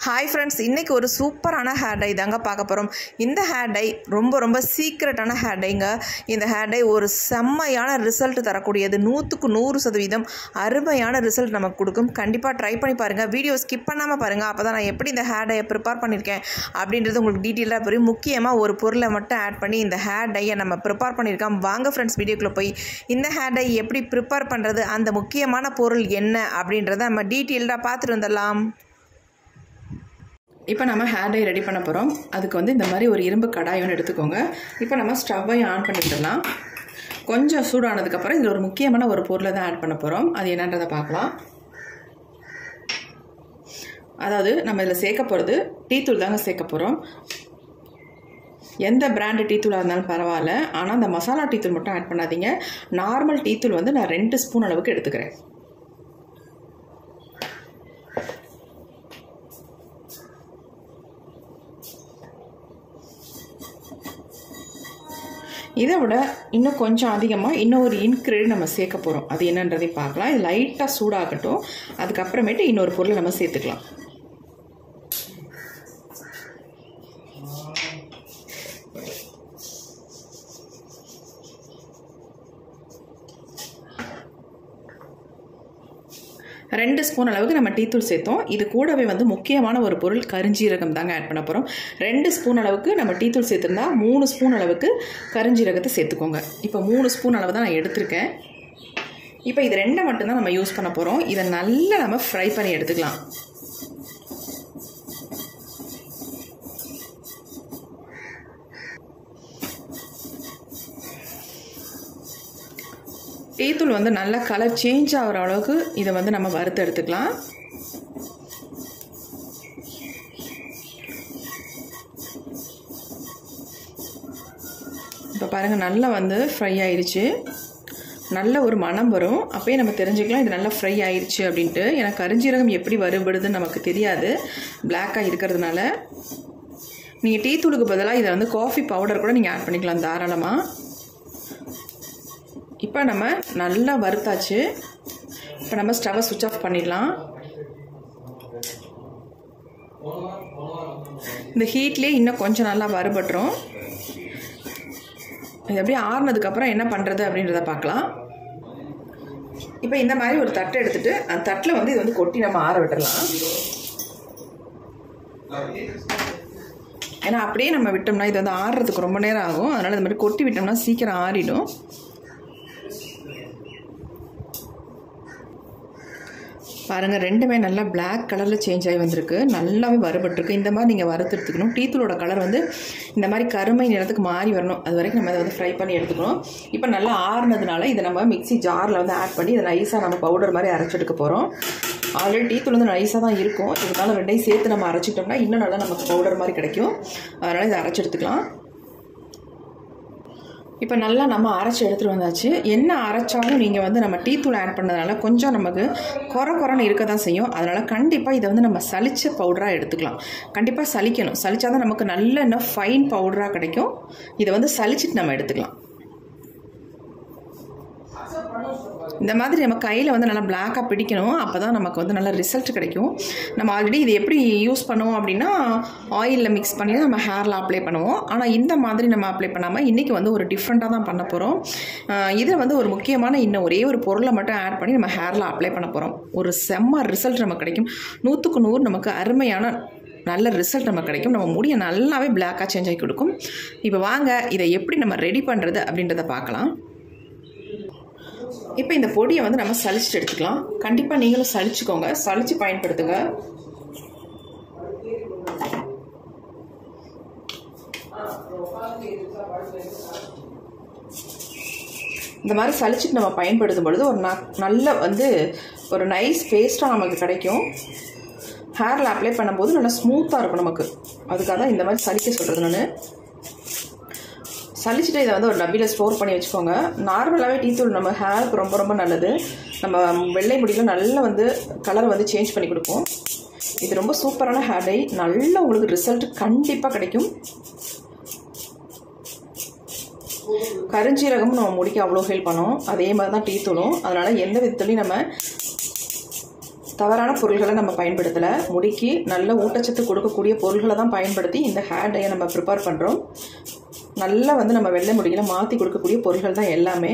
Hi friends, இன்றைக்கி ஒரு சூப்பரான ஹேர் டை தாங்க பார்க்க போகிறோம். இந்த ஹேர் டை ரொம்ப சீக்ரெட்டான ஹேர் டைங்க. இந்த ஹேர் டை ஒரு செம்மையான ரிசல்ட் தரக்கூடியது. 100% அருமையான ரிசல்ட் நமக்கு கொடுக்கும். கண்டிப்பாக ட்ரை பண்ணி பாருங்கள். வீடியோ ஸ்கிப் பண்ணாமல் பாருங்கள். அப்போ தான் நான் எப்படி இந்த ஹேர் டையை ப்ரிப்பேர் பண்ணியிருக்கேன் அப்படின்றது உங்களுக்கு டீட்டெயிலாக புரியும். முக்கியமாக ஒரு பொருளை மட்டும் ஆட் பண்ணி இந்த ஹேர் டையை நம்ம ப்ரிப்பேர் பண்ணியிருக்கோம். வாங்க ஃப்ரெண்ட்ஸ், வீடியோக்குள்ளே போய் இந்த ஹேர் டை எப்படி ப்ரிப்பேர் பண்ணுறது, அந்த முக்கியமான பொருள் என்ன அப்படின்றத நம்ம டீட்டெயில்டாக பார்த்துட்டு வந்துடலாம். இப்போ நம்ம ஹேர் டை ரெடி பண்ண போகிறோம். அதுக்கு இந்த மாதிரி ஒரு இரும்பு கடாய் ஒன்று எடுத்துக்கோங்க. இப்போ நம்ம ஸ்டவ்வையும் ஆன் பண்ணிவிடலாம். கொஞ்சம் சூடானதுக்கப்புறம் இதில் ஒரு முக்கியமான ஒரு பொருளை தான் ஆட் பண்ண போகிறோம். அது என்னன்றதை பார்க்கலாம். அதாவது நம்ம இதில் சேர்க்க போகிறது டீத்தூள் தாங்க சேர்க்க போகிறோம். எந்த பிராண்டு டீத்தூளாக இருந்தாலும் பரவாயில்ல, ஆனால் அந்த மசாலா டீத்தூள் மட்டும் ஆட் பண்ணாதீங்க. நார்மல் டீத்தூள் நான் 2 ஸ்பூன் அளவுக்கு எடுத்துக்கிறேன். இதை விட இன்னும் கொஞ்சம் அதிகமாக இன்னொரு இன்க்ரீடியன்ட் நம்ம சேர்க்க போகிறோம். அது என்னன்றதையும் பார்க்கலாம். இது லைட்டாக சூடாகட்டும். அதுக்கப்புறமேட்டு இன்னொரு பொருளை நம்ம சேர்த்துக்கலாம். ரெண்டு ஸ்பூன் அளவுக்கு நம்ம டீத்தூள் சேர்த்தோம். இது கூடவே முக்கியமான ஒரு பொருள் கருஞ்சீரகம் தாங்க ஆட் பண்ண போகிறோம். 2 ஸ்பூன் அளவுக்கு நம்ம டீத்தூள் சேர்த்துருந்தா 3 ஸ்பூன் அளவுக்கு கருஞ்சீரகத்தை சேர்த்துக்கோங்க. இப்போ 3 ஸ்பூன் அளவு தான் நான் எடுத்திருக்கேன். இப்போ இது 2 மட்டும்தான் நம்ம யூஸ் பண்ண போகிறோம். இதை நல்லா நம்ம ஃப்ரை பண்ணி எடுத்துக்கலாம். டீத்தூள் நல்லா கலர் சேஞ்ச் ஆகிற அளவுக்கு இதை நம்ம வறுத்து எடுத்துக்கலாம். இப்போ பாருங்கள், நல்லா ஃப்ரை ஆயிடுச்சு. நல்ல ஒரு மணம் வரும். அப்போயே நம்ம தெரிஞ்சுக்கலாம் இது நல்லா ஃப்ரை ஆயிடுச்சு அப்படின்ட்டு. ஏன்னா கருஞ்சீரகம் எப்படி வறுபடுதுன்னு நமக்கு தெரியாது, பிளாக்காக இருக்கிறதுனால. நீங்கள் டீத்தூளுக்கு பதிலாக இதை காஃபி பவுடர் கூட நீங்கள் ஆட் பண்ணிக்கலாம் தாராளமாக. இப்போ நம்ம நல்லா வறுத்தாச்சு. இப்போ நம்ம ஸ்டவ்வை சுவிட்ச் ஆஃப் பண்ணிடலாம். இந்த ஹீட்லேயே இன்னும் கொஞ்சம் நல்லா வறுபட்டுரும். இது அப்படியே ஆறுனதுக்கப்புறம் என்ன பண்ணுறது அப்படின்றத பார்க்கலாம். இப்போ இந்த மாதிரி ஒரு தட்டை எடுத்துகிட்டு அந்த தட்டில் இது கொட்டி நம்ம ஆற விட்டுடலாம். ஏன்னா அப்படியே நம்ம விட்டோம்னா இது ஆறுறதுக்கு ரொம்ப நேரம் ஆகும். அதனால் இந்த மாதிரி கொட்டி விட்டோம்னா சீக்கிரம் ஆறிடும். பாருங்கள், ரெண்டுமே நல்லா பிளாக் கலரில் சேஞ்ச் ஆகி வந்திருக்கு. நல்லாவே வறுபட்டுருக்கு. இந்த மாதிரி நீங்கள் வறுத்து எடுத்துக்கணும். டீத்தூளோட கலர் இந்த மாதிரி கருமை நிறத்துக்கு மாறி வரணும். அது வரைக்கும் நம்ம அதை ஃப்ரை பண்ணி எடுத்துக்கணும். இப்போ நல்லா ஆறுனதுனால இதை நம்ம மிக்ஸி ஜாரில் ஆட் பண்ணி இதை நைஸாக நம்ம பவுடர் மாதிரி அரைச்செடுக்க போகிறோம். ஆல்ரெடி டீத்தூள் நைஸாக தான் இருக்கும். இருந்தாலும் ரெண்டையும் சேர்த்து நம்ம அரைச்சிட்டோம்னா இன்னும் நல்லா நமக்கு பவுடர் மாதிரி கிடைக்கும். அதனால் இதை அரைச்செடுத்துக்கலாம். இப்போ நல்லா நம்ம அரைச்சி எடுத்துகிட்டு வந்தாச்சு. என்ன அரைச்சாலும் நீங்கள் நம்ம டீத்தூள் ஆட் பண்ணதுனால கொஞ்சம் நமக்கு குறைன்னு இருக்க தான் செய்யும். அதனால் கண்டிப்பாக இதை நம்ம சலிச்ச பவுடராக எடுத்துக்கலாம். கண்டிப்பாக சலிக்கணும். சலிச்சா தான் நமக்கு நல்ல இன்னும் ஃபைன் பவுடராக கிடைக்கும். இதை சலிச்சிட்டு நம்ம எடுத்துக்கலாம். இந்த மாதிரி நம்ம கையில் நல்லா பிளாக்காக பிடிக்கணும். அப்போ தான் நமக்கு நல்ல ரிசல்ட் கிடைக்கும். நம்ம ஆல்ரெடி இது எப்படி யூஸ் பண்ணுவோம் அப்படின்னா, ஆயிலில் மிக்ஸ் பண்ணி நம்ம ஹேரில் அப்ளை பண்ணுவோம். ஆனால் இந்த மாதிரி நம்ம அப்ளை பண்ணாமல் இன்றைக்கி ஒரு டிஃப்ரெண்ட்டாக தான் பண்ண போகிறோம். இதில் ஒரு முக்கியமான இன்னும் ஒரே ஒரு பொருளை மட்டும் ஆட் பண்ணி நம்ம ஹேரில் அப்ளை பண்ண போகிறோம். ஒரு செம்ம ரிசல்ட் நமக்கு கிடைக்கும். 100க்கு 100 நமக்கு அருமையான நல்ல ரிசல்ட் நமக்கு கிடைக்கும். நம்ம முடியை நல்லாவே பிளாக்காக சேஞ்ச் ஆகி கொடுக்கும். இப்போ வாங்க இதை எப்படி நம்ம ரெடி பண்ணுறது அப்படின்றத பார்க்கலாம். இப்போ இந்த பொடியை நம்ம சலிச்சுட்டு எடுத்துக்கலாம். கண்டிப்பாக நீங்களும் சலிச்சுக்கோங்க. சலிச்சு பயன்படுத்துங்க. இந்த மாதிரி சலிச்சுட்டு நம்ம பயன்படுத்தும் பொழுது ஒரு நல்ல ஒரு நைஸ் பேஸ்ட்டாக நமக்கு கிடைக்கும். ஹேரில் அப்ளை பண்ணும்போது நல்லா ஸ்மூத்தாக இருக்கும் நமக்கு. அதுக்காக தான் இந்த மாதிரி சலிக்க சொல்கிறது நான். சலிச்சுட்டு இதை ஒரு டப்பியில் ஸ்டோர் பண்ணி வச்சுக்கோங்க. நார்மலாகவே டீத்தூள் நம்ம ஹேருக்கு ரொம்ப நல்லது. நம்ம வெள்ளை முடியில் நல்லா கலர் சேஞ்ச் பண்ணி கொடுப்போம். இது ரொம்ப சூப்பரான ஹேர் டை. நல்ல உங்களுக்கு ரிசல்ட் கண்டிப்பாக கிடைக்கும். கருஞ்சீரகமும் நம்ம முடிக்க அவ்வளோ ஹெல்ப் பண்ணும். அதே மாதிரி தான் டீத்தூளும். அதனால் எந்த விதத்துலையும் நம்ம தவறான பொருள்களை நம்ம பயன்படுத்தலை. முடிக்கு நல்ல ஊட்டச்சத்து கொடுக்கக்கூடிய பொருள்களை தான் பயன்படுத்தி இந்த ஹேர் டையை நம்ம ப்ரிப்பேர் பண்ணுறோம். நல்லா வந்து நம்ம வெள்ளை முடிகளை மாற்றி கொடுக்கக்கூடிய பொருள்கள் தான் எல்லாமே.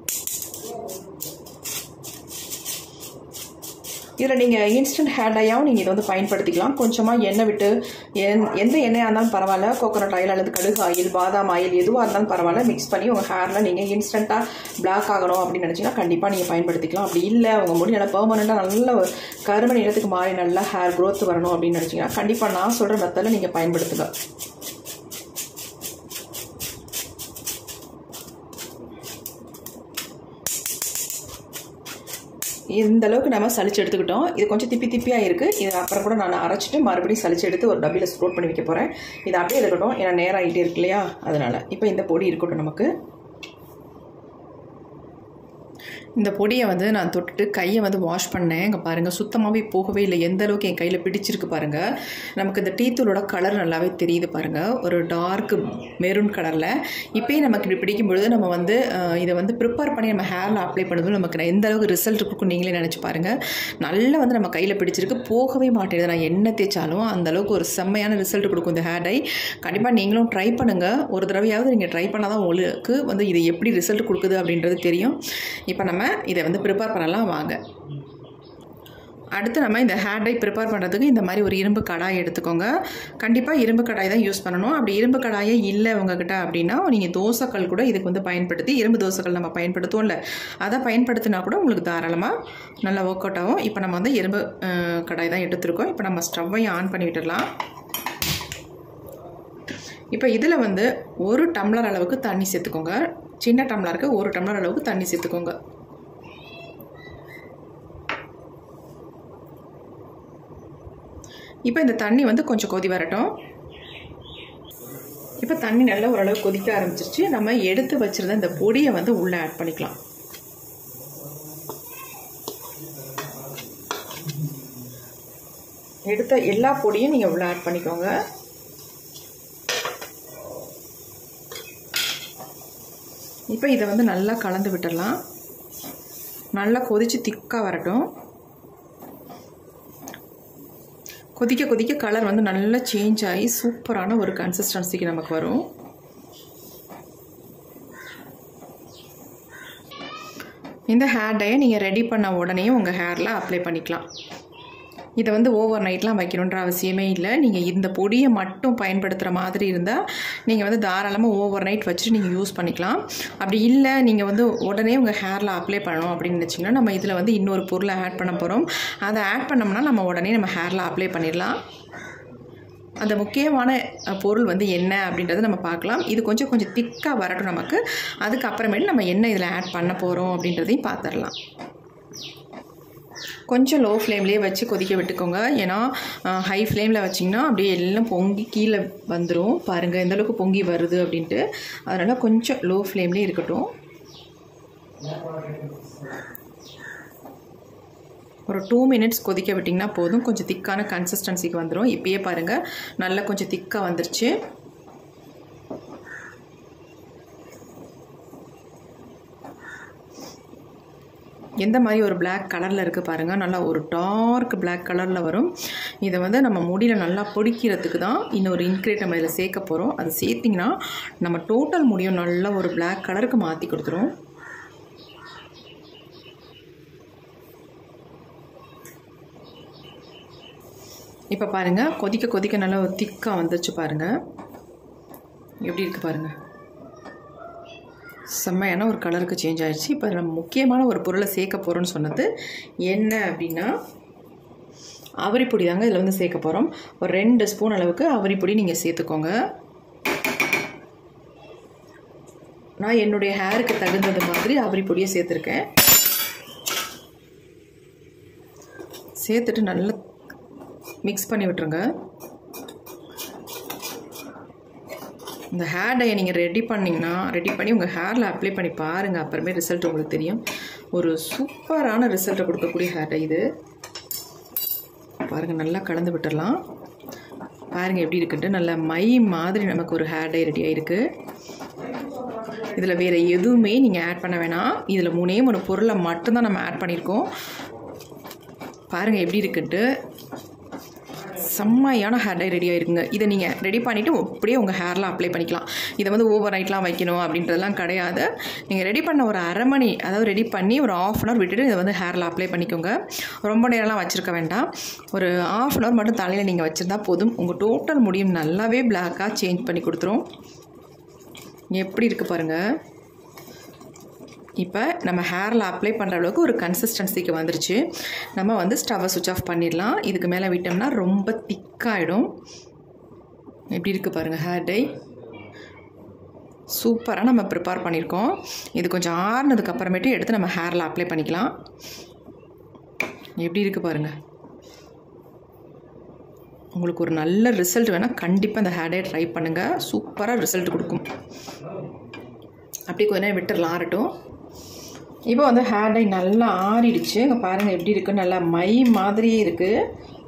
இதில் நீங்கள் இன்ஸ்டன்ட் ஹேர் டையாகவும் நீங்கள் இதை வந்து பயன்படுத்திக்கலாம். கொஞ்சமாக எண்ணெய் விட்டு எந்த எண்ணெயாக இருந்தாலும் பரவாயில்ல, கோகோனட் ஆயில் அல்லது கடுகு ஆயில், பாதாம் ஆயில் எதுவாக இருந்தாலும் பரவாயில்ல, மிக்ஸ் பண்ணி உங்கள் ஹேரில் நீங்கள் இன்ஸ்டண்ட்டாக பிளாக் ஆகணும் அப்படின்னு நினச்சிங்கன்னா கண்டிப்பாக நீங்கள் பயன்படுத்திக்கலாம். அப்படி இல்லை உங்கள் முடி நல்லா பெர்மனெண்ட்டாக நல்ல கருமை நிறத்துக்கு மாறி நல்லா ஹேர் க்ரோத் வரணும் அப்படின்னு நினச்சிங்கன்னா கண்டிப்பாக நான் சொல்கிற மெத்தடில் நீங்கள் பயன்படுத்துங்க. இந்த அளவுக்கு நம்ம சளிச்சு எடுத்துக்கிட்டோம். இது கொஞ்சம் திப்பியாக இருக்குது. இது அப்புறம் கூட நான் அரைச்சிட்டு மறுபடியும் சளிச்சு எடுத்து ஒரு டப்பியில் ஸ்டோர் பண்ணி வைக்க போகிறேன். இது அப்படியே இருக்கட்டும், ஏன்னா நேரம் ஆகிட்டே இருக்கு இல்லையா, அதனால் இப்போ இந்த பொடி இருக்கட்டும். நமக்கு இந்த பொடியை வந்து நான் தொட்டுட்டு கையை வந்து வாஷ் பண்ணேன். இங்கே பாருங்கள், சுத்தமாகவே போகவே இல்லை. எந்த அளவுக்கு என் கையில் பிடிச்சிருக்கு பாருங்கள். நமக்கு இந்த டீத்தூளோட கலர் நல்லாவே தெரியுது பாருங்கள், ஒரு டார்க் மெரூன் கலரில். இப்போயே நமக்கு இப்படி பிடிக்கும் பொழுது நம்ம வந்து இதை வந்து ப்ரிப்பேர் பண்ணி நம்ம ஹேரில் அப்ளை பண்ணும்போது நமக்கு எந்த அளவுக்கு ரிசல்ட் இருக்கும் நீங்களே நினச்சி பாருங்கள். நல்லா வந்து நம்ம கையில் பிடிச்சிருக்கு, போகவே மாட்டேங்குது. நான் என்ன தேய்ச்சாலும் அந்தளவுக்கு ஒரு செம்மையான ரிசல்ட் கொடுக்கும் இந்த ஹேர் டை. கண்டிப்பாக நீங்களும் ட்ரை பண்ணுங்கள். ஒரு தடவையாவது நீங்கள் ட்ரை பண்ணால் தான் உங்களுக்கு வந்து இது எப்படி ரிசல்ட் கொடுக்குது அப்படின்றது தெரியும். இப்போ நம்ம இதை வந்து ப்ரிப்பேர் பண்ணலாம் வாங்க. அடுத்து நம்ம இந்த ஹேர் டை ப்ரிப்பேர் பண்ணுறதுக்கு இந்த மாதிரி ஒரு இரும்பு கடாய் எடுத்துக்கோங்க. கண்டிப்பாக இரும்பு கடாய் தான் யூஸ் பண்ணணும். அப்படி இரும்பு கடாயே இல்லை உங்ககிட்ட அப்படின்னா நீங்கள் தோசைக்கல் கூட இதுக்கு வந்து பயன்படுத்தி, இரும்பு தோசைக்கல் நம்ம பயன்படுத்துவோம்ல, அதை பயன்படுத்தினா கூட உங்களுக்கு தாராளமாக நல்லா ஒர்க் அவுட் ஆகும். இப்போ நம்ம வந்து இரும்பு கடாய் தான் எடுத்துருக்கோம். இப்போ நம்ம ஸ்டவ்வையும் ஆன் பண்ணி விட்டுடலாம். இப்போ இதில் வந்து 1 டம்ளர் அளவுக்கு தண்ணி சேர்த்துக்கோங்க. சின்ன டம்ளருக்கு 1 டம்ளர் அளவுக்கு தண்ணி சேர்த்துக்கோங்க. இப்போ இந்த தண்ணி வந்து கொஞ்சம் கொதி வரட்டும். இப்போ தண்ணி நல்லா ஓரளவு கொதிக்க ஆரம்பிச்சிருச்சு. நம்ம எடுத்து வச்சிருந்த இந்த பொடியை வந்து உள்ளே ஆட் பண்ணிக்கலாம். எடுத்த எல்லா பொடியும் நீங்கள் உள்ளே ஆட் பண்ணிக்கோங்க. இப்போ இதை வந்து நல்லா கலந்து விட்டுடலாம். நல்லா கொதித்து திக்காக வரட்டும். கொதிக்க கொதிக்க கலர் வந்து நல்லா சேஞ்ச் ஆகி சூப்பரான ஒரு கன்சிஸ்டன்சிக்கு நமக்கு வரும். இந்த ஹேர் டையை நீங்கள் ரெடி பண்ண உடனே உங்கள் ஹேரில் அப்ளை பண்ணிக்கலாம். இதை வந்து ஓவர் நைட்லாம் வைக்கணுன்ற அவசியமே இல்லை. நீங்கள் இந்த பொடியை மட்டும் பயன்படுத்துகிற மாதிரி இருந்தால் நீங்கள் வந்து தாராளமாக ஓவர் நைட் வச்சுட்டு நீங்கள் யூஸ் பண்ணிக்கலாம். அப்படி இல்லை நீங்கள் வந்து உடனே உங்கள் ஹேரில் அப்ளை பண்ணணும் அப்படின்னு நினச்சிங்கன்னா நம்ம இதில் வந்து இன்னொரு பொருளை ஆட் பண்ண போகிறோம். அதை ஆட் பண்ணோம்னா நம்ம உடனே நம்ம ஹேரில் அப்ளை பண்ணிடலாம். அந்த முக்கியமான பொருள் வந்து என்ன அப்படின்றத நம்ம பார்க்கலாம். இது கொஞ்சம் திக்காக வரட்டும் நமக்கு. அதுக்கப்புறமேட்டு நம்ம என்ன இதில் ஆட் பண்ண போகிறோம் அப்படின்றதையும் பார்த்துடலாம். கொஞ்சம் லோ ஃப்ளேம்லேயே வச்சு கொதிக்க விட்டுக்கோங்க. ஏன்னா ஹை ஃப்ளேமில் வச்சிங்கன்னா அப்படியே எல்லாம் பொங்கி கீழே வந்துடும். பாருங்கள் எந்த அளவுக்கு பொங்கி வருது அப்படின்ட்டு. அதனால் கொஞ்சம் லோ ஃப்ளேம்லேயே இருக்கட்டும். ஒரு 2 மினிட்ஸ் கொதிக்க விட்டிங்கன்னா போதும். கொஞ்சம் திக்கான கன்சிஸ்டன்சிக்கு வந்துடும். இப்போயே பாருங்கள் நல்லா கொஞ்சம் திக்காக வந்துருச்சு. எந்த மாதிரி ஒரு பிளாக் கலரில் இருக்குது பாருங்கள். நல்லா ஒரு டார்க் பிளாக் கலரில் வரும். இதை வந்து நம்ம முடியில் நல்லா பொடிக்கிறதுக்கு தான் இன்னொரு இன்க்ரீடியன்ட் நம்ம இதில் சேர்க்க போகிறோம். அது சேர்த்திங்கன்னா நம்ம டோட்டல் முடியும் நல்லா ஒரு பிளாக் கலருக்கு மாற்றி கொடுத்துரும். இப்போ பாருங்கள் கொதிக்க கொதிக்க நல்லா ஒரு திக்காக வந்துருச்சு பாருங்கள். எப்படி இருக்குது பாருங்கள், செம்மையான ஒரு கலருக்கு சேஞ்ச் ஆகிடுச்சு. இப்போ நம்ம முக்கியமான ஒரு பொருளை சேர்க்க போகிறோன்னு சொன்னது என்ன அப்படின்னா அவரிப்பொடி தாங்க இதில் வந்து சேர்க்க போகிறோம். ஒரு 2 ஸ்பூன் அளவுக்கு அவரிப்பொடி நீங்கள் சேர்த்துக்கோங்க. நான் என்னுடைய ஹேருக்கு தகுந்தது மாதிரி அவரிப்பொடியை சேர்த்துருக்கேன். சேர்த்துட்டு நல்லா மிக்ஸ் பண்ணி விட்டுருங்க. இந்த ஹேர் டையை நீங்கள் ரெடி பண்ணி உங்கள் ஹேரில் அப்ளை பண்ணி பாருங்கள். அப்புறமே ரிசல்ட் உங்களுக்கு தெரியும். ஒரு சூப்பரான ரிசல்ட்டை கொடுக்கக்கூடிய ஹேர் டை இது. பாருங்கள் நல்லா கலந்து விட்டுடலாம். பாருங்கள் எப்படி இருக்குன்ட்டு நல்ல மை மாதிரி நமக்கு ஒரு ஹேர் டை ரெடி ஆகிருக்கு. இதில் வேறு எதுவுமே நீங்கள் ஆட் பண்ண வேணாம். இதில் 3 பொருளை மட்டும்தான் நம்ம ஆட் பண்ணியிருக்கோம். பாருங்கள் எப்படி இருக்குன்ட்டு. செம்மையான ஹேர் டை ரெடி ஆகிருக்குங்க. இதை நீங்கள் ரெடி பண்ணிவிட்டு அப்படியே உங்கள் ஹேரில் அப்ளை பண்ணிக்கலாம். இதை வந்து ஓவர் நைட்லாம் வைக்கணும் அப்படின்றதெல்லாம் கிடையாது. நீங்கள் ரெடி பண்ண ஒரு அரை மணி, அதாவது ரெடி பண்ணி ஒரு 1/2 hour விட்டுட்டு இதை வந்து ஹேரில் அப்ளை பண்ணிக்கோங்க. ரொம்ப நேரம்லாம் வச்சுருக்க வேண்டாம். ஒரு 1/2 hour மட்டும் தலையில் நீங்கள் வச்சுருந்தா போதும். உங்கள் டோட்டல் முடியும் நல்லாவே பிளாக்காக சேஞ்ச் பண்ணி கொடுத்துரும். எப்படி இருக்குது பாருங்கள். இப்போ நம்ம ஹேரில் அப்ளை பண்ணுற அளவுக்கு ஒரு கன்சிஸ்டன்சிக்கு வந்துருச்சு. நம்ம வந்து ஸ்டவ்வை சுவிட்ச் ஆஃப் பண்ணிடலாம். இதுக்கு மேலே விட்டோம்னா ரொம்ப திக்காகிடும். எப்படி இருக்குது பாருங்கள் ஹேர் டை. சூப்பராக நம்ம ப்ரிப்பேர் பண்ணியிருக்கோம். இது கொஞ்சம் ஆறுனதுக்கு அப்புறமேட்டு எடுத்து நம்ம ஹேரில் அப்ளை பண்ணிக்கலாம். எப்படி இருக்குது பாருங்கள். உங்களுக்கு ஒரு நல்ல ரிசல்ட் வேணால் கண்டிப்பாக இந்த ஹேர் டை ட்ரை பண்ணுங்கள். சூப்பராக ரிசல்ட் கொடுக்கும். அப்படி கொஞ்ச நேரம் விட்டுடலாம், ஆறட்டும். இப்போ வந்து ஹேர் டை நல்லா ஆறிடுச்சு. இங்கே பாருங்கள் எப்படி இருக்குது. நல்லா மை மாதிரியே இருக்குது.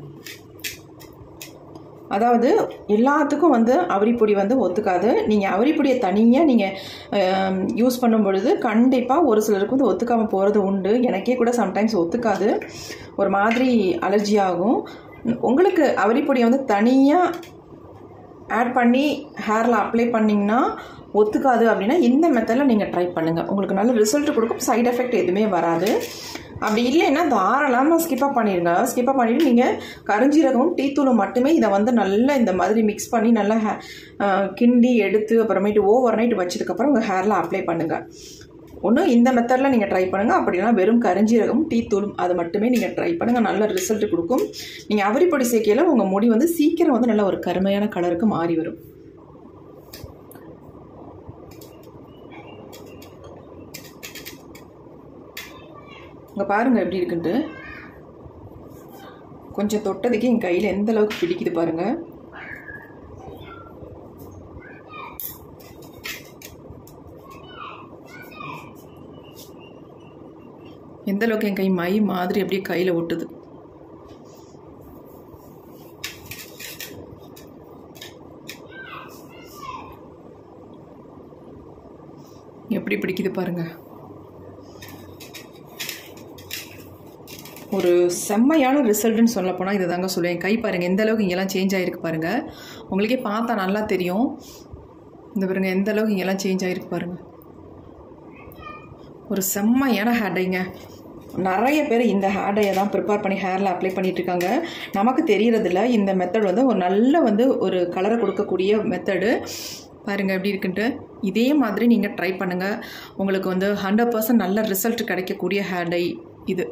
அதாவது எல்லாத்துக்கும் வந்து அவரிப்பொடி வந்து ஒத்துக்காது. நீங்கள் அவரிப்பொடியை தனியாக நீங்கள் யூஸ் பண்ணும் பொழுது கண்டிப்பாக ஒரு சிலருக்கு வந்து ஒத்துக்காமல் போகிறது உண்டு. எனக்கே கூட சம்டைம்ஸ் ஒத்துக்காது, ஒரு மாதிரி அலர்ஜி ஆகும். உங்களுக்கு அவரிப்பொடியை வந்து தனியாக ஆட் பண்ணி ஹேரில் அப்ளை பண்ணிங்கன்னா ஒத்துக்காது அப்படின்னா இந்த மெத்தடில் நீங்கள் ட்ரை பண்ணுங்கள். உங்களுக்கு நல்ல ரிசல்ட் கொடுக்கும். சைட் எஃபெக்ட் எதுவுமே வராது. அப்படி இல்லைன்னா தாராளமாக ஸ்கிப்பாக பண்ணிடுங்க. ஸ்கிப்பாக பண்ணிவிட்டு நீங்கள் கருஞ்சீரகமும் டீத்தூளும் மட்டுமே இதை வந்து நல்லா இந்த மாதிரி மிக்ஸ் பண்ணி நல்லா கிண்டி எடுத்து அப்புறமேட்டு ஓவர் நைட் வச்சதுக்கப்புறம் உங்கள் ஹேரில் அப்ளை பண்ணுங்கள். ஒன்று இந்த மெத்தடில் நீங்கள் ட்ரை பண்ணுங்கள். அப்படின்னா வெறும் கருஞ்சீரகமும் டீத்தூளும் அது மட்டுமே நீங்கள் ட்ரை பண்ணுங்கள். நல்ல ரிசல்ட் கொடுக்கும். நீங்கள் அவரிப்பொடி சேர்க்கையில் உங்கள் முடி வந்து சீக்கிரம் வந்து நல்ல ஒரு கருமையான கலருக்கு மாறி வரும். இங்கே பாருங்கள் எப்படி இருக்குன்ட்டு. கொஞ்சம் தொட்டதுக்கு என் கையில் எந்த அளவுக்கு பிடிக்குது பாருங்கள். எந்த அளவுக்கு என் கை மை மாதிரி அப்படியே கையில் ஒட்டுது. எப்படி பிடிக்குது பாருங்கள். ஒரு செம்மையான ரிசல்ட்டுன்னு சொல்ல போனால் இதை தாங்க சொல்லுவேன். கை பாருங்கள் எந்த அளவுக்கு இங்கெல்லாம் சேஞ்ச் ஆகிருக்கு பாருங்கள். உங்களுக்கே பார்த்தா நல்லா தெரியும். இந்த பாருங்கள் எந்த அளவுக்கு இங்கெல்லாம் சேஞ்ச் ஆகிருக்கு பாருங்கள். ஒரு செம்மையான ஹேர் டைங்க. நிறைய பேர் இந்த ஹேர் டையை தான் ப்ரிப்பேர் பண்ணி ஹேரில் அப்ளை பண்ணிகிட்ருக்காங்க. நமக்கு தெரியறதில்ல. இந்த மெத்தட் வந்து ஒரு நல்ல வந்து ஒரு கலரை கொடுக்கக்கூடிய மெத்தடு. பாருங்கள் எப்படி இருக்குன்ட்டு. இதே மாதிரி நீங்கள் ட்ரை பண்ணுங்கள். உங்களுக்கு வந்து 100% நல்ல ரிசல்ட் கிடைக்கக்கூடிய ஹேர் டை இது.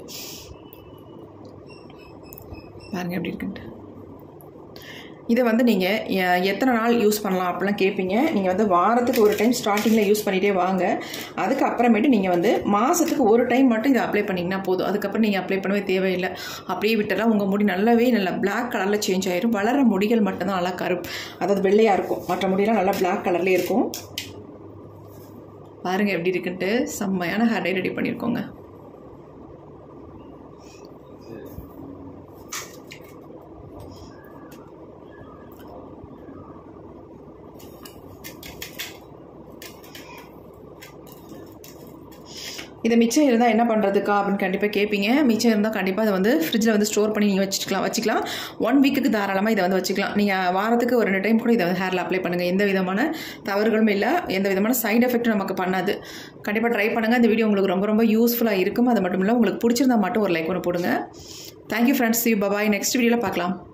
பாருங்கள் எப்படி இருக்குன்ட்டு. இதை வந்து நீங்கள் எத்தனை நாள் யூஸ் பண்ணலாம் அப்படிலாம் கேட்பீங்க. நீங்கள் வந்து வாரத்துக்கு ஒரு டைம் ஸ்டார்டிங்கில் யூஸ் பண்ணிகிட்டே வாங்க. அதுக்கு அப்புறமேட்டு நீங்கள் வந்து மாதத்துக்கு ஒரு டைம் மட்டும் இதை அப்ளை பண்ணிங்கன்னா போதும். அதுக்கப்புறம் நீங்கள் அப்ளை பண்ணவே தேவையில்லை. அப்படியே விட்டலாம் உங்கள் முடி நல்லாவே நல்லா பிளாக் கலரில் சேஞ்ச் ஆகிடும். வளர முடிகள் மட்டும்தான் நல்லா அதாவது வெள்ளையாக இருக்கும். மற்ற முடியெல்லாம் நல்லா பிளாக் கலர்லேயே இருக்கும். பாருங்கள் எப்படி இருக்குன்ட்டு. செம்மையான ஹேர் டை ரெடி பண்ணியிருக்கோங்க. இதை மிச்சம் இருந்தால் என்ன பண்ணுறதுக்கா அப்படின்னு கண்டிப்பாக கேட்பீங்க. மிச்சம் இருந்தால் கண்டிப்பாக அதை வந்து ஃப்ரிட்ஜில் வந்து ஸ்டோர் பண்ணி நீங்கள் வச்சுக்கலாம். 1 வீக்குக்கு தாராளமாக இதை வந்து வச்சுக்கலாம். நீங்கள் வாரத்துக்கு ஒரு 2 டைம் கூட இதை வந்து ஹேரில் அப்ளை பண்ணுங்கள். எந்த விதமான தவறுகளும் இல்லை. எந்த விதமான சைட் எஃபெக்ட்டும் நமக்கு பண்ணாது. கண்டிப்பாக ட்ரை பண்ணுங்கள். இந்த வீடியோ உங்களுக்கு ரொம்ப ரொம்ப யூஸ்ஃபுல்லாக இருக்கும். அது மட்டும் இல்லை உங்களுக்கு பிடிச்சிருந்தா மட்டும் ஒரு லைக் ஒன்று போடுங்க. Thank you friends. You bye. Next வீடியோவில் பார்க்கலாம்.